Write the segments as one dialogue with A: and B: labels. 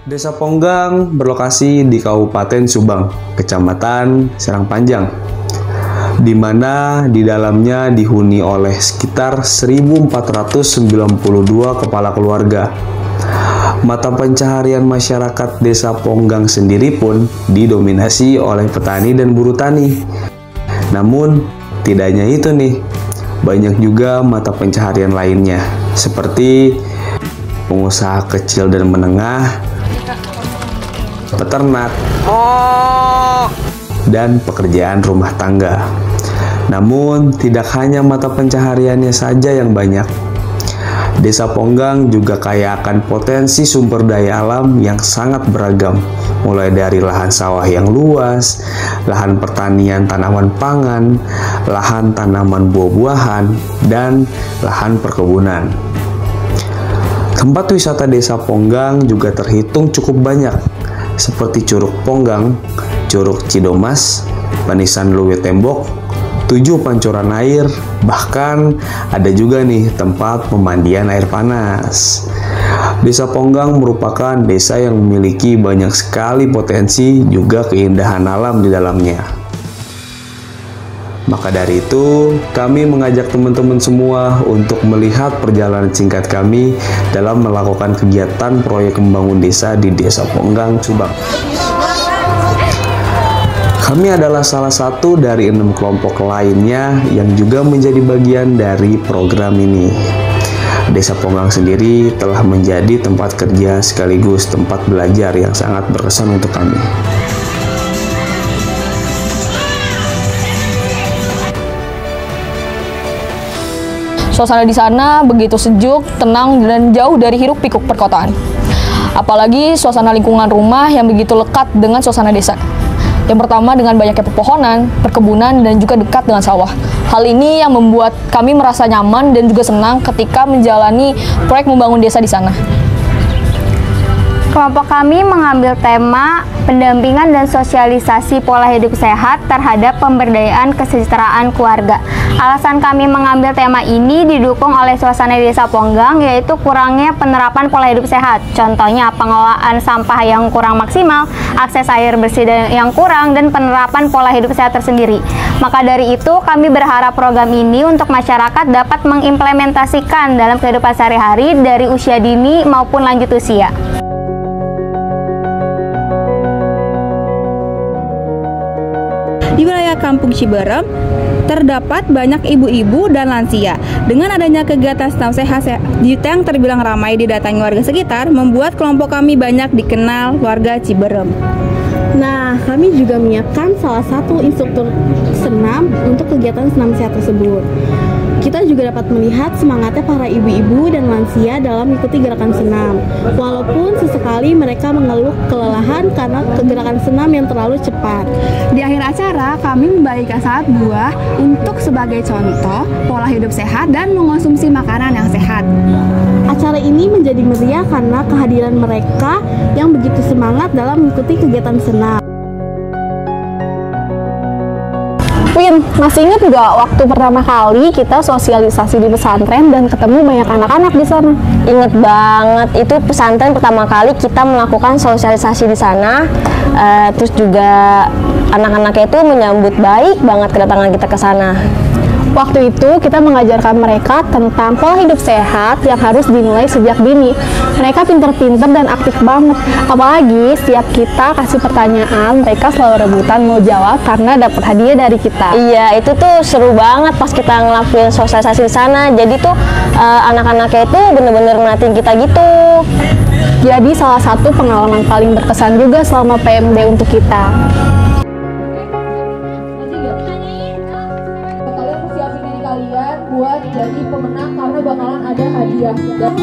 A: Desa Ponggang berlokasi di Kabupaten Subang, Kecamatan Serang Panjang, di mana di dalamnya dihuni oleh sekitar 1.492 kepala keluarga. Mata pencaharian masyarakat Desa Ponggang sendiri pun didominasi oleh petani dan buruh tani. Namun, tidak hanya itu nih, banyak juga mata pencaharian lainnya, seperti pengusaha kecil dan menengah, peternak, dan pekerjaan rumah tangga. Namun, tidak hanya mata pencahariannya saja yang banyak. Desa Ponggang juga kaya akan potensi sumber daya alam yang sangat beragam, mulai dari lahan sawah yang luas, lahan pertanian tanaman pangan, lahan tanaman buah-buahan, dan lahan perkebunan. Tempat wisata Desa Ponggang juga terhitung cukup banyak, seperti Curug Ponggang, Curug Cidomas, Panisan Luwe Tembok, 7 pancuran air, bahkan ada juga nih tempat pemandian air panas. Desa Ponggang merupakan desa yang memiliki banyak sekali potensi juga keindahan alam di dalamnya. Maka dari itu, kami mengajak teman-teman semua untuk melihat perjalanan singkat kami dalam melakukan kegiatan proyek membangun desa di Desa Ponggang, Subang. Kami adalah salah satu dari 6 kelompok lainnya yang juga menjadi bagian dari program ini. Desa Ponggang sendiri telah menjadi tempat kerja sekaligus tempat belajar yang sangat berkesan untuk kami.
B: Suasana di sana begitu sejuk, tenang, dan jauh dari hiruk-pikuk perkotaan. Apalagi suasana lingkungan rumah yang begitu lekat dengan suasana desa. Yang pertama dengan banyaknya pepohonan, perkebunan, dan juga dekat dengan sawah. Hal ini yang membuat kami merasa nyaman dan juga senang ketika menjalani proyek membangun desa di sana.
C: Kelompok kami mengambil tema pendampingan dan sosialisasi pola hidup sehat terhadap pemberdayaan kesejahteraan keluarga. Alasan kami mengambil tema ini didukung oleh suasana Desa Ponggang, yaitu kurangnya penerapan pola hidup sehat. Contohnya pengelolaan sampah yang kurang maksimal, akses air bersih yang kurang, dan penerapan pola hidup sehat tersendiri. Maka dari itu kami berharap program ini untuk masyarakat dapat mengimplementasikan dalam kehidupan sehari-hari dari usia dini maupun lanjut usia.
D: Di wilayah Kampung Ciberem terdapat banyak ibu-ibu dan lansia. Dengan adanya kegiatan senam sehat yang terbilang ramai didatangi warga sekitar, membuat kelompok kami banyak dikenal warga Ciberem.
E: Nah, kami juga menyiapkan salah satu instruktur senam untuk kegiatan senam sehat tersebut. Kita juga dapat melihat semangatnya para ibu-ibu dan lansia dalam mengikuti gerakan senam. Walaupun sesekali mereka mengeluh kelelahan karena gerakan senam yang terlalu cepat.
F: Di akhir acara, kami membagikan salad buah untuk sebagai contoh pola hidup sehat dan mengonsumsi makanan yang sehat.
E: Acara ini menjadi meriah karena kehadiran mereka yang begitu semangat dalam mengikuti kegiatan senam.
C: Win, masih ingat nggak waktu pertama kali kita sosialisasi di pesantren dan ketemu banyak anak-anak di sana?
G: Ingat banget, itu pesantren pertama kali kita melakukan sosialisasi di sana. Terus juga anak-anaknya itu menyambut baik banget kedatangan kita ke sana.
C: Waktu itu kita mengajarkan mereka tentang pola hidup sehat yang harus dimulai sejak dini. Mereka pinter-pinter dan aktif banget. Apalagi setiap kita kasih pertanyaan, mereka selalu rebutan mau jawab karena dapat hadiah dari kita.
G: Iya, itu tuh seru banget pas kita ngelakuin sosialisasi di sana. Jadi tuh anak-anaknya itu bener-bener merhatiin kita gitu.
C: Jadi salah satu pengalaman paling berkesan juga selama PMD untuk kita.
B: Buat jadi pemenang karena bakalan ada hadiah.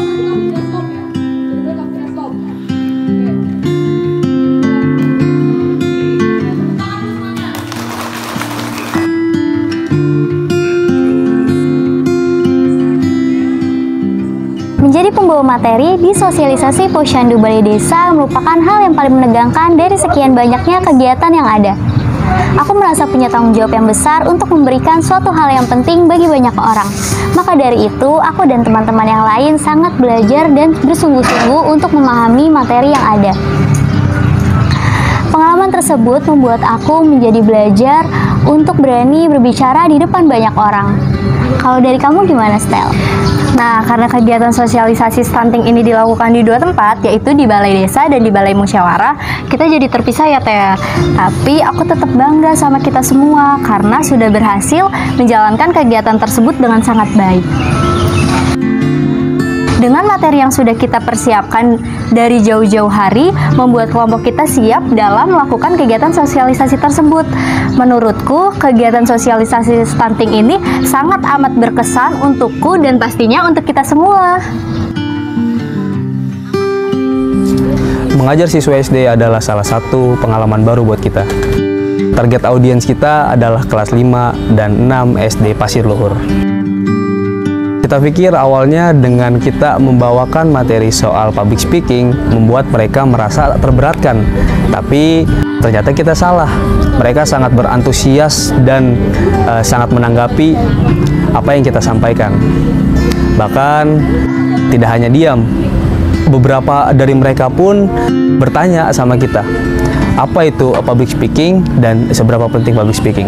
C: Menjadi pembawa materi di sosialisasi Posyandu Balai Desa merupakan hal yang paling menegangkan dari sekian banyaknya kegiatan yang ada. Aku merasa punya tanggung jawab yang besar untuk memberikan suatu hal yang penting bagi banyak orang. Maka dari itu, aku dan teman-teman yang lain sangat belajar dan bersungguh-sungguh untuk memahami materi yang ada. Pengalaman tersebut membuat aku menjadi belajar untuk berani berbicara di depan banyak orang. Kalau dari kamu gimana, Stel?
G: Nah, karena kegiatan sosialisasi stunting ini dilakukan di 2 tempat, yaitu di Balai Desa dan di Balai Musyawarah, kita jadi terpisah ya, Teh. Tapi aku tetap bangga sama kita semua karena sudah berhasil menjalankan kegiatan tersebut dengan sangat baik. Dengan materi yang sudah kita persiapkan dari jauh-jauh hari, membuat kelompok kita siap dalam melakukan kegiatan sosialisasi tersebut. Menurutku, kegiatan sosialisasi stunting ini sangat amat berkesan untukku dan pastinya untuk kita semua.
A: Mengajar siswa SD adalah salah satu pengalaman baru buat kita. Target audiens kita adalah kelas 5 dan 6 SD Pasir Luhur. Kita pikir awalnya dengan kita membawakan materi soal public speaking membuat mereka merasa terberatkan, tapi ternyata kita salah. Mereka sangat berantusias dan sangat menanggapi apa yang kita sampaikan. Bahkan tidak hanya diam, beberapa dari mereka pun bertanya sama kita, apa itu public speaking dan seberapa penting public speaking.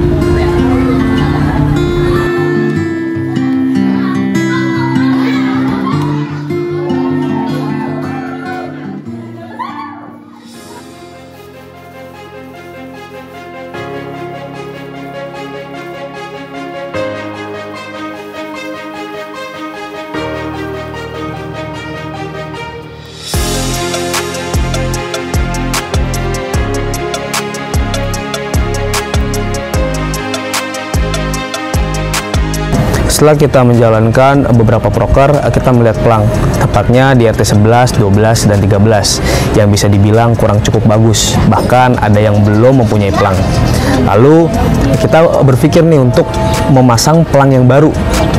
A: Setelah kita menjalankan beberapa proker, kita melihat pelang, tepatnya di RT 11, 12, dan 13, yang bisa dibilang kurang cukup bagus. Bahkan ada yang belum mempunyai pelang. Lalu kita berpikir nih untuk memasang pelang yang baru.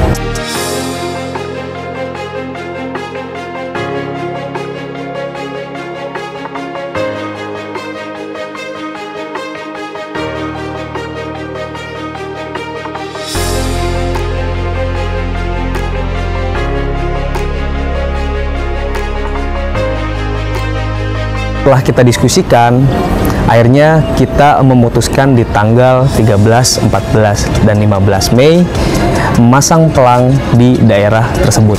A: Setelah kita diskusikan, akhirnya kita memutuskan di tanggal 13, 14, dan 15 Mei memasang pelang di daerah tersebut.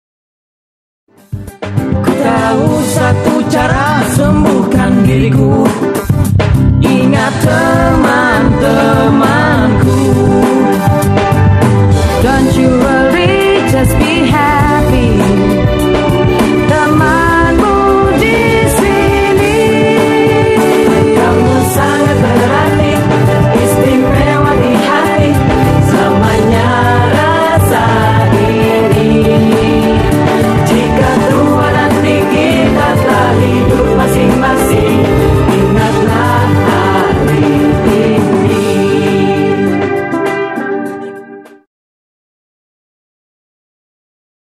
H: Ku tahu satu cara sembuhkan diriku,